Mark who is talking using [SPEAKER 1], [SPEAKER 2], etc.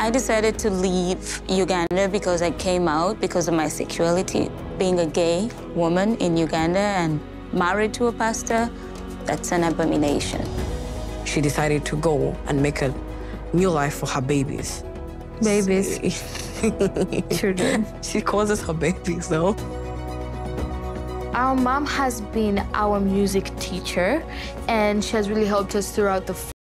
[SPEAKER 1] I decided to leave Uganda because I came out because of my sexuality. Being a gay woman in Uganda and married to a pastor, that's an abomination.
[SPEAKER 2] She decided to go and make a new life for her babies.
[SPEAKER 3] Babies. Children.
[SPEAKER 2] She calls us her babies, though.
[SPEAKER 3] Our mom has been our music teacher, and she has really helped us throughout the